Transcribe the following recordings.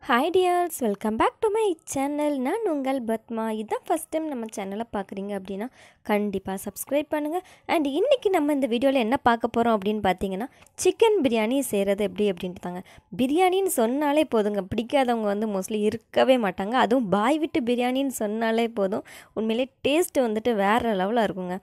Hi dears, welcome back to my channel. நான் உங்கள் பத்மா. இதான் ஃபர்ஸ்ட் டைம் நம்ம சேனலை பார்க்குறீங்க அப்படின்னா கண்டிப்பாக சப்ஸ்கிரைப் பண்ணுங்கள். அண்ட் இன்றைக்கி நம்ம இந்த வீடியோவில் என்ன பார்க்க போகிறோம் அப்படின்னு பார்த்தீங்கன்னா சிக்கன் பிரியாணி செய்கிறது எப்படி அப்படின்ட்டு தாங்க. பிரியாணின்னு சொன்னாலே போதுங்க, பிடிக்காதவங்க வந்து மோஸ்ட்லி இருக்கவே மாட்டாங்க. அதுவும் பாய் விட்டு பிரியாணின்னு சொன்னாலே போதும், உண்மையிலே டேஸ்ட்டு வந்துட்டு வேறு லெவலாக இருக்குங்க.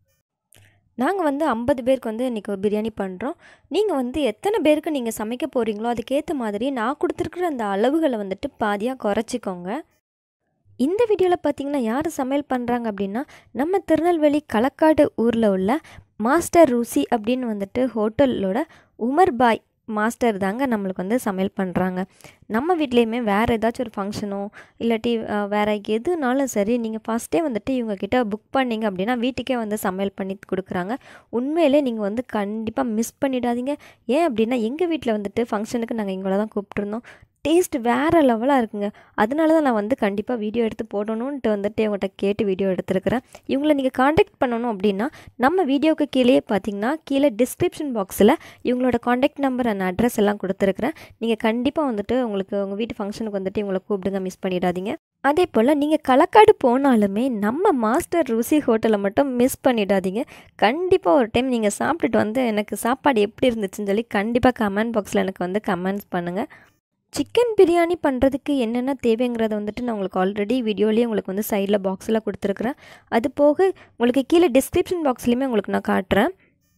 நாங்கள் வந்து 50 பேருக்கு வந்து இன்றைக்கி ஒரு பிரியாணி பண்ணுறோம். நீங்கள் வந்து எத்தனை பேருக்கு நீங்கள் சமைக்க போகிறீங்களோ அதுக்கேற்ற மாதிரி நான் கொடுத்துருக்குற அந்த அளவுகளை வந்துட்டு பாதியாக குறைச்சிக்கோங்க. இந்த வீடியோவில் பார்த்தீங்கன்னா யார் சமையல் பண்ணுறாங்க அப்படின்னா நம்ம திருநெல்வேலி களக்காடு ஊரில் உள்ள மாஸ்டர் ருஷி அப்படின்னு வந்துட்டு ஹோட்டலோட உமர் பாய் மாஸ்டர் தாங்க நம்மளுக்கு வந்து சமையல் பண்ணுறாங்க. நம்ம வீட்லேயுமே வேறு ஏதாச்சும் ஒரு ஃபங்க்ஷனோ இல்லாட்டி வேறு எதுனாலும் சரி, நீங்கள் ஃபஸ்ட்டே வந்துட்டு இவங்கக்கிட்ட புக் பண்ணிங்க அப்படின்னா வீட்டுக்கே வந்து சமையல் பண்ணி கொடுக்குறாங்க. உண்மையிலே நீங்கள் வந்து கண்டிப்பாக மிஸ் பண்ணிடாதீங்க. ஏன் அப்படின்னா எங்கள் வீட்டில் வந்துட்டு ஃபங்க்ஷனுக்கு நாங்கள் இவங்கள தான் கூப்பிட்ருந்தோம். டேஸ்ட் வேறு லெவலாக இருக்குங்க. அதனால தான் நான் வந்து கண்டிப்பாக வீடியோ எடுத்து போடணுன்ட்டு வந்துட்டு இவங்கள்ட்ட கேட்டு வீடியோ எடுத்துருக்கிறேன். இவங்களை நீங்கள் காண்டாக்ட் பண்ணணும் அப்படின்னா நம்ம வீடியோவுக்கு கீழே பார்த்தீங்கன்னா கீழே டிஸ்கிரிப்ஷன் பாக்ஸில் இவங்களோட காண்டாக்ட் நம்பர் அண்ட் அட்ரஸ் எல்லாம் கொடுத்துருக்குறேன். நீங்கள் கண்டிப்பாக வந்துட்டு உங்களுக்கு உங்கள் வீட்டு ஃபங்க்ஷனுக்கு வந்துட்டு இவங்களை கூப்பிடுங்க, மிஸ் பண்ணிடாதீங்க. அதே போல் நீங்கள் களக்காடு போனாலுமே நம்ம மாஸ்டர் ருஷி ஹோட்டலை மட்டும் மிஸ் பண்ணிடாதீங்க. கண்டிப்பாக ஒரு டைம் நீங்கள் சாப்பிட்டுட்டு வந்து எனக்கு சாப்பாடு எப்படி இருந்துச்சுன்னு சொல்லி கண்டிப்பாக கமெண்ட் பாக்ஸில் எனக்கு வந்து கமெண்ட்ஸ் பண்ணுங்கள். சிக்கன் பிரியாணி பண்ணுறதுக்கு என்னென்ன தேவைங்கிறத வந்துட்டு நான் உங்களுக்கு ஆல்ரெடி வீடியோலேயே உங்களுக்கு வந்து சைடில் பாக்ஸில் கொடுத்துருக்குறேன். அது போக உங்களுக்கு கீழே டிஸ்கிரிப்ஷன் பாக்ஸ்லேயுமே உங்களுக்கு நான் காட்டுறேன்.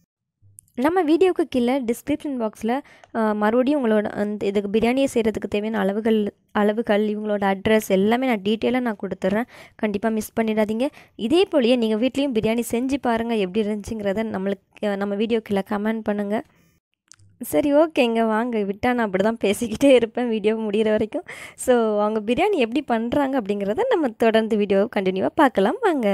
நம்ம வீடியோவுக்கு கீழே டிஸ்கிரிப்ஷன் பாக்ஸில் மறுபடியும் உங்களோட அந்த இதுக்கு பிரியாணியை செய்கிறதுக்கு தேவையான அளவுகள் இவங்களோட அட்ரஸ் எல்லாமே நான் டீட்டெயிலாக நான் கொடுத்துட்றேன். கண்டிப்பாக மிஸ் பண்ணிடாதீங்க. இதே போலயே நீங்கள் வீட்லேயும் பிரியாணி செஞ்சு பாருங்கள், எப்படி இருந்துச்சுங்கிறத நம்ம வீடியோ கீழே கமெண்ட் பண்ணுங்கள். சரி, ஓகேங்க, வாங்க விட்டா நான் அப்படி தான் பேசிக்கிட்டே இருப்பேன் வீடியோ முடிகிற வரைக்கும். ஸோ அவங்க பிரியாணி எப்படி பண்ணுறாங்க அப்படிங்கிறத நம்ம தொடர்ந்து வீடியோ கண்டினியூவாக பார்க்கலாம் வாங்க.